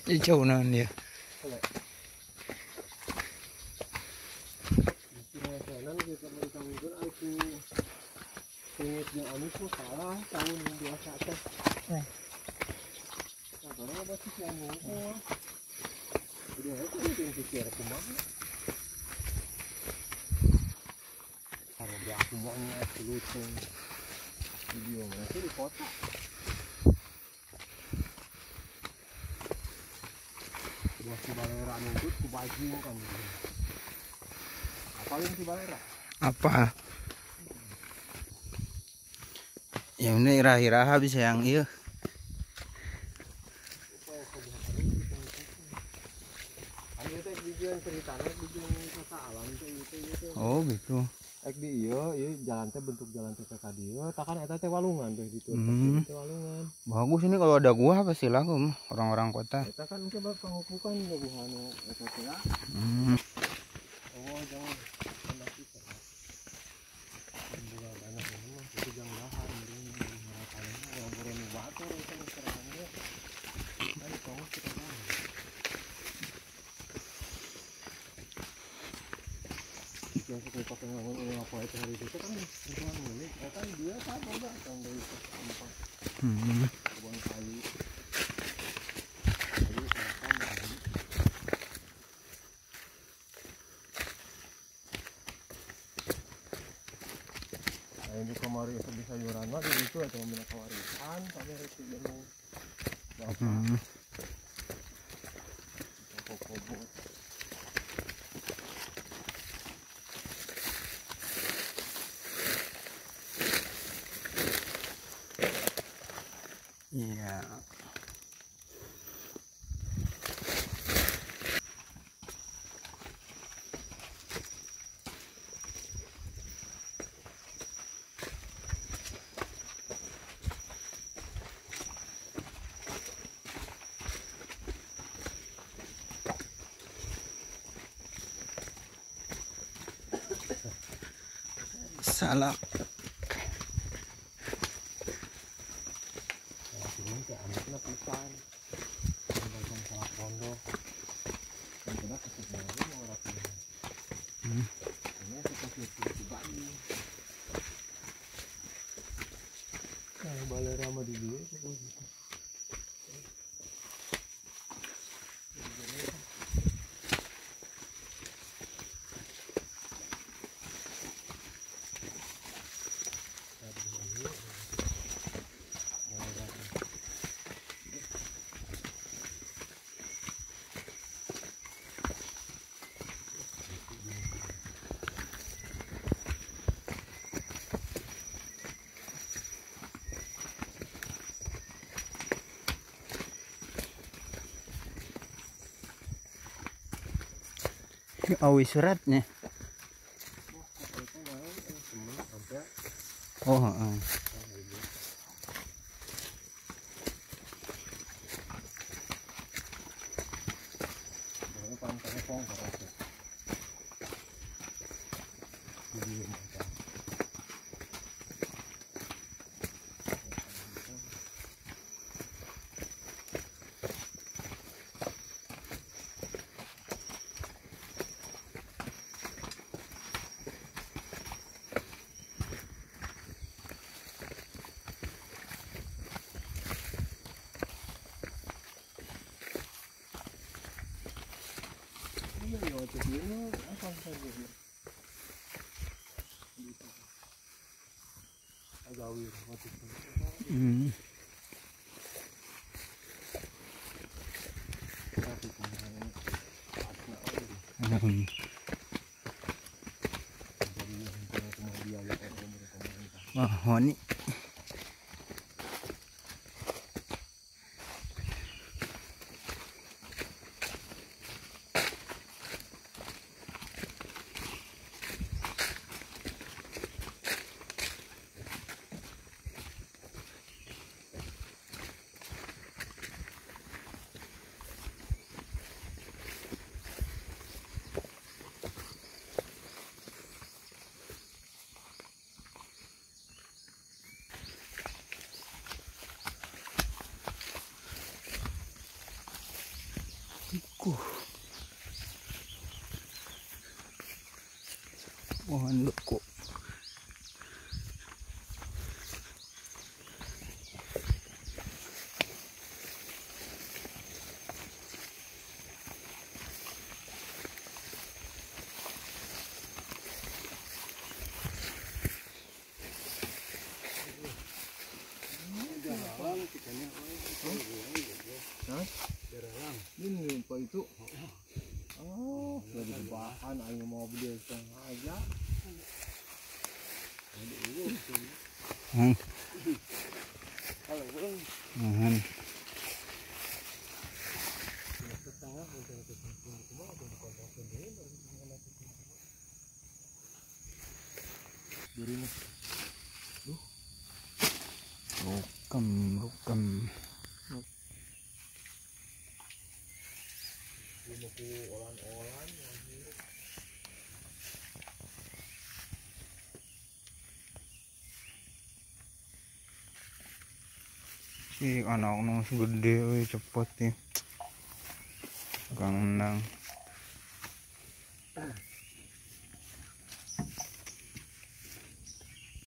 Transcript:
Jauh nan dia. Tahun biasa teh. Karena apa sih yang ngomong? Udah itu yang pikir aku mah. Kalau dia aku maunya lucu. Video mana di kota. Buah si balera nunggut ku baju kan. Apa yang si balera? Apa? Yang ini ira-ira habis yang iya. Oh gitu. Ek di iya jalan teh bentuk jalan teh ka dieu, takan eta teh walungan teh ditu. Walungan. Bagus ini kalau ada gua pasti laku orang-orang kota. Eta kan coba pangukukan buhan eta teh ya. Oh jangan tambah kita. Bukan anak mah itu jangan lahan ini harapannya orang borong batu itu serangannya. Kan kau kita tahu. Yang kita pakai ngomong apa itu hari itu kan bukan ini kan dia kan enggak kan dari tempat kebun kayu ini kemarin itu bisa sayuran mah di situ atau minyak warisan sampai itu jenuh bapak kobo. Iya. Salah. Anaknya pisan, bagian salah pondok, dan kena kesempatan mau rapi. Ini kita cuci baju. Kalau balai ramah di dulu, itu gitu. Awi suratnya. Oh, heeh. Wah, ini Pohon duku. Ini apa itu? Oh, lagi bahan ayo mau beli aja. Kalau belum Rukam. Si anak-anak gede, cepet nih. Kang nang.